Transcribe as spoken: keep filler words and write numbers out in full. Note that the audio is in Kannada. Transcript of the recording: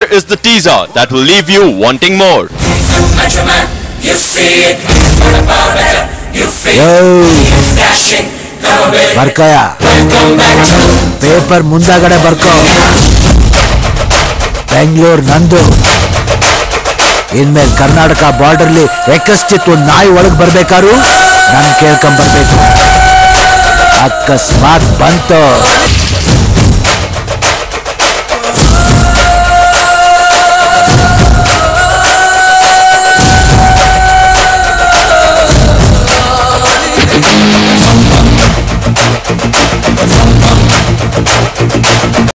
is the teaser that will leave you wanting more. ಬರ್ಕಯ ಪೇಪರ್ ಮುಂದಾಗಡೆ ಬರ್ಕೋ. ಬೆಂಗಳೂರು ನಂದು. ಇನ್ಮೇಲೆ ಕರ್ನಾಟಕ ಬಾರ್ಡರ್ಲಿ ಎಕಸ್ಟಿತ್ತು ನಾಯಿ ಒಳಗ್ ಬರ್ಬೇಕಾರು ನನ್ ಕೇಳ್ಕೊಂಡ್ ಬರ್ಬೇಕು. ಅಕಸ್ಮಾತ್ ಬಂತು